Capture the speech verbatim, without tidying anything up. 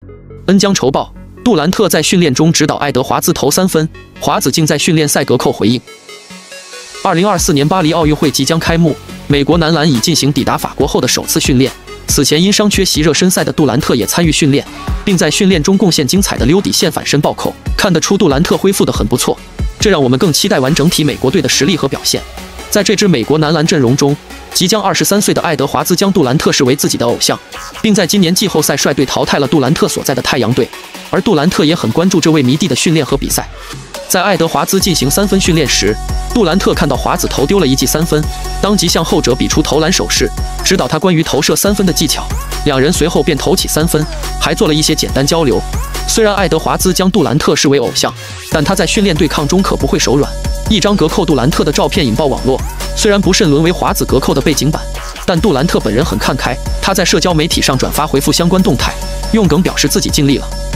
恩将仇报，杜兰特在训练中指导爱德华兹投三分，华子竟在训练赛隔扣回应。二零二四年巴黎奥运会即将开幕，美国男篮已进行抵达法国后的首次训练。此前因伤缺席热身赛的杜兰特也参与训练，并在训练中贡献精彩的溜底线反身暴扣，看得出杜兰特恢复得很不错。这让我们更期待完整体美国队的实力和表现。在这支美国男篮阵容中，即将二十三岁的爱德华兹将杜兰特视为自己的偶像，并在今年季后赛率队淘汰了杜兰特所在的太阳队。而杜兰特也很关注这位迷弟的训练和比赛。在爱德华兹进行三分训练时，杜兰特看到华子投丢了一记三分，当即向后者比出投篮手势，指导他关于投射三分的技巧。两人随后便投起三分，还做了一些简单交流。虽然爱德华兹将杜兰特视为偶像，但他在训练对抗中可不会手软。一张隔扣杜兰特的照片引爆网络，虽然不慎沦为华子隔扣的背景板，但杜兰特本人很看开，他在社交媒体上转发回复相关动态，用梗表示自己尽力了。